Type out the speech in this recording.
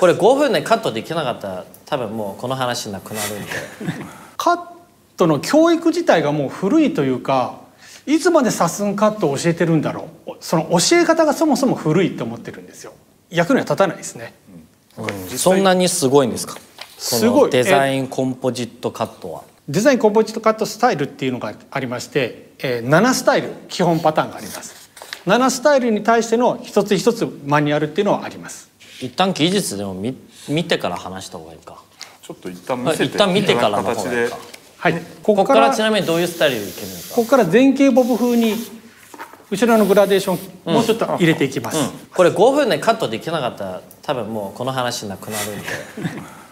これ5分でカットできなかったら多分もうこの話なくなるんでカットの教育自体がもう古いというか、いつまでサスンカットを教えてるんだろう、その教え方がそもそも古いと思ってるんですよ。役には立たないですね。 そんなにすごいんですか？ すごい。 デザインコンポジットカットは。 デザインコンポジットカットスタイルっていうのがありまして、7スタイル基本パターンがあります。7スタイルに対しての一つ一つマニュアルっていうのはあります。 一旦技術でも見てから話した方がいいか。 ちょっと一旦見せて一旦見てからの方がいいか。 はい、 ここからちなみにどういうスタイルでいけるんですか？ ここから前傾ボブ風に後ろのグラデーションもうちょっと入れていきます。 これ5分でカットできなかったら多分もうこの話なくなるんで